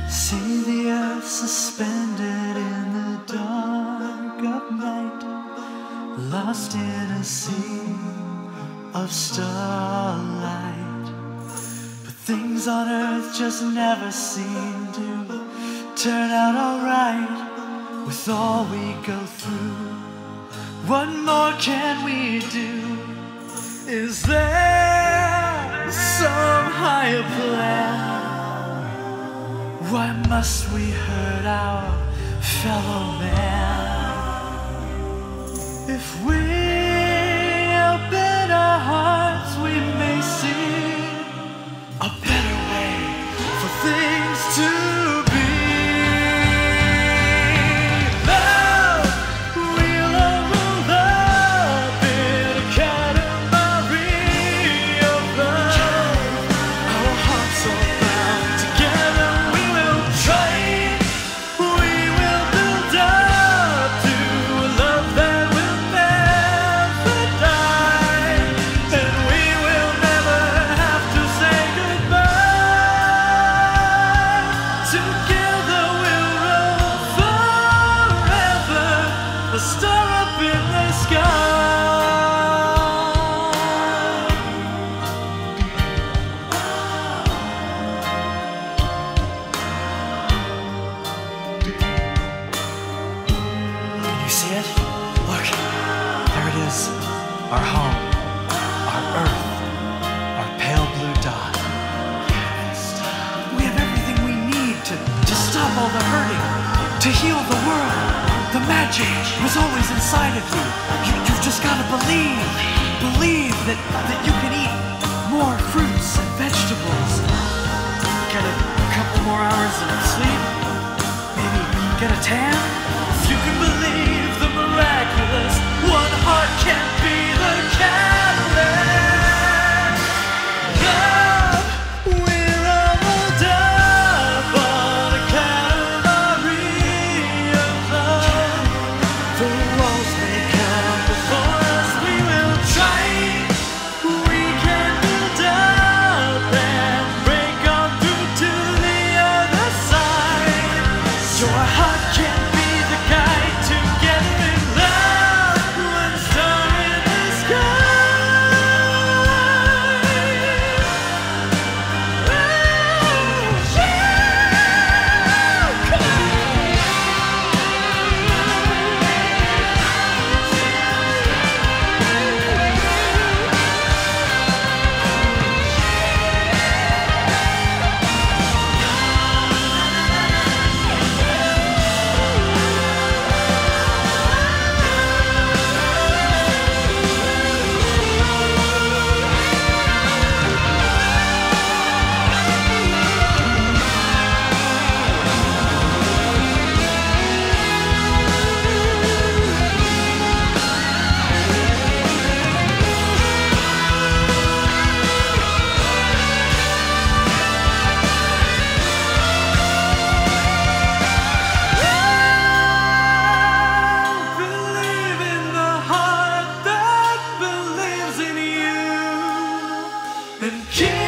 See the earth suspended in the dark of night, lost in a sea of starlight. But things on earth just never seem to turn out alright. With all we go through, what more can we do? Is there some higher plan? Why must we hurt our fellow man? If we open our hearts, we may see a better way for things to be. Love, we'll all roll up in a Katamari of love. Our hearts are bound together. We will build up to a love that will never die, and we will never have to say goodbye. Together we'll roll forever, a star up in the sky. Can you see it? Look, there it is. Our home, our earth, our pale blue dot. We have everything we need to stop all the hurting, to heal the world. The magic was always inside of you. You've just got to believe. Believe that you can eat more fruits and vegetables. Get a couple more hours of sleep. Maybe get a tan. If you can believe the miraculous, one heart can be the catalyst. Love, we're all rolled up on a Katamari of love. The walls may come before us, we will try. We can build up and break on through to the other side. Your heart can be the guide together in love, one star in the sky. Believe in the heart that believes in you, and keep